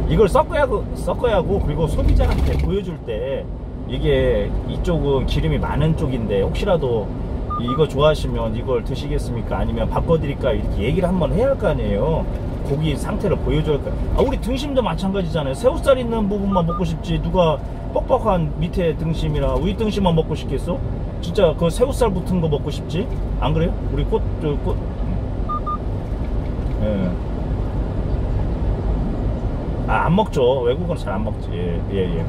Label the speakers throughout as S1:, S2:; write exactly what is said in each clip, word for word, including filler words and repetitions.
S1: 이걸 섞어야 하고, 섞어야 하고, 그리고 소비자한테 보여줄 때 이게 이쪽은 기름이 많은 쪽인데 혹시라도 이거 좋아하시면 이걸 드시겠습니까? 아니면 바꿔드릴까? 이렇게 얘기를 한번 해야 할 거 아니에요. 고기 상태를 보여줄 거. 아, 우리 등심도 마찬가지잖아요. 새우살 있는 부분만 먹고 싶지 누가 뻑뻑한 밑에 등심이나 위 등심만 먹고 싶겠어? 진짜 그 새우살 붙은 거 먹고 싶지? 안 그래요? 우리 꽃, 저, 꽃. 예. 아, 안 먹죠. 외국은 잘 안 먹지. 예, 예.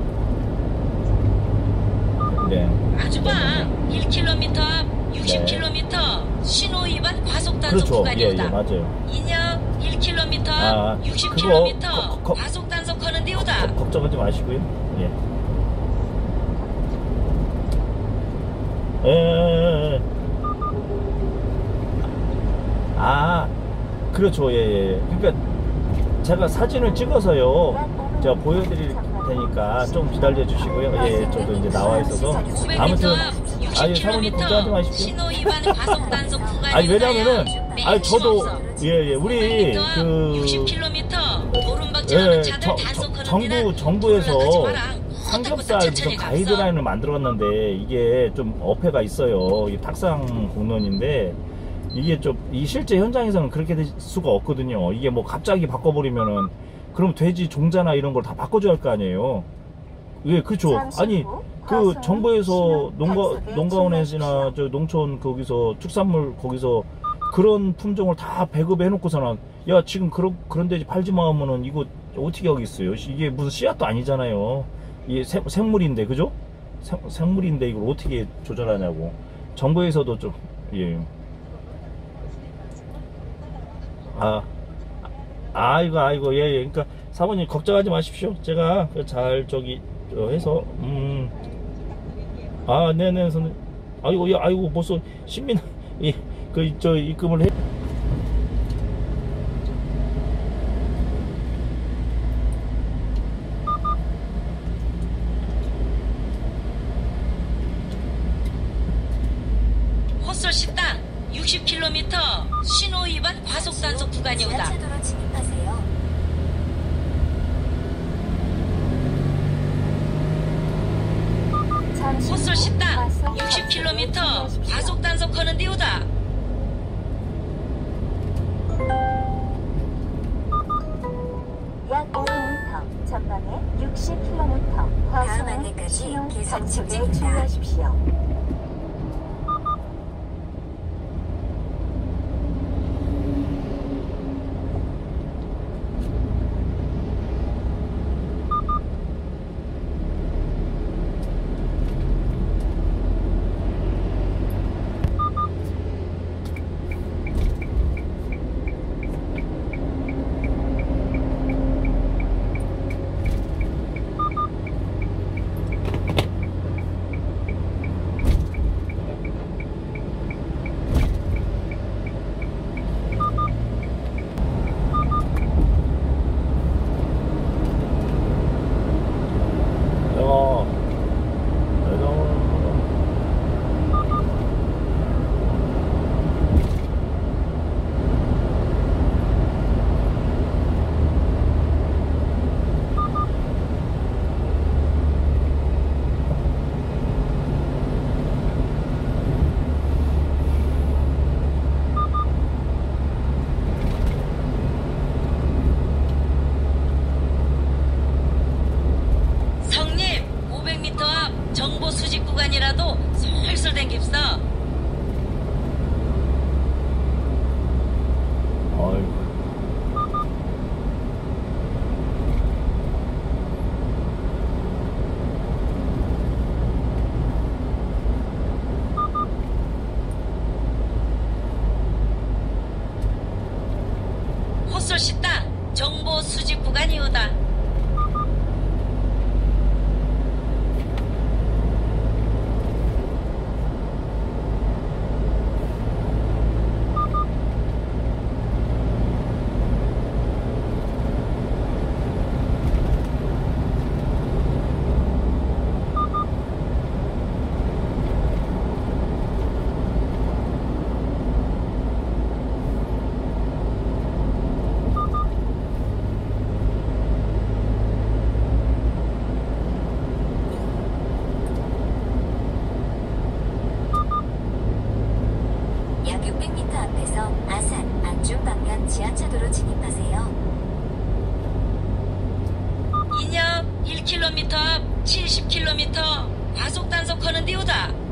S1: 네.
S2: 아주방 일 킬로미터 앞 육십 킬로미터 네. 신호 위반 과속 단속
S1: 그렇죠.
S2: 구간이오다.
S1: 예, 예, 맞아요.
S2: 인역 일 킬로미터 앞
S1: 아,
S2: 육십 킬로미터
S1: 거, 거,
S2: 과속 단속하는 데오다.
S1: 거, 걱정하지 마시고요. 예. 에, 에, 에. 아, 그렇죠. 예, 예. 그러니까 제가 사진을 찍어서요. 제가 보여드릴 테니까 좀 기다려 주시고요. 예, 저도 이제 나와 있어서. 아무튼, 아유, 사모님 걱정하지 마십시오. 아니, 왜냐면은, 아니, 저도, 예, 예, 우리, 그, 예, 저, 저, 정부, 정부에서 삼겹살 무슨 가이드라인을 만들었는데, 이게 좀 어폐가 있어요. 이 탁상 공론인데, 이게 좀, 이 실제 현장에서는 그렇게 될 수가 없거든요. 이게 뭐 갑자기 바꿔버리면은, 그럼 돼지 종자나 이런 걸 다 바꿔줘야 할 거 아니에요. 예, 그렇죠. 아니, 그 정부에서 농가, 농가원에서나 저 농촌 거기서 축산물 거기서 그런 품종을 다 배급해 놓고서는, 야, 지금 그런, 그런 돼지 팔지 마 하면은 이거 어떻게 하겠어요? 이게 무슨 씨앗도 아니잖아요. 이게 생, 생물인데, 그죠? 생, 생물인데 이걸 어떻게 조절하냐고. 정부에서도 좀, 예. 아, 아이고, 아이고, 예, 예. 그러니까, 사모님, 걱정하지 마십시오. 제가 잘, 저기, 저 해서, 음, 아, 네네, 선생님. 아이고, 야, 아이고, 벌써, 신민, 이, 그, 저, 입금을 해.
S2: 헛솔 식당 육십 킬로미터 신호 위반 과속 단속 구간이 오다. 헛솔 식당 육십 킬로미터 과속 단속하는 데오다.
S3: 약 오 킬로미터 전방에 육십 킬로미터 과속 신호 단속에 주의하십시오.
S2: 육십 킬로미터 앞 칠십 킬로미터 과속 단속하는 데오다.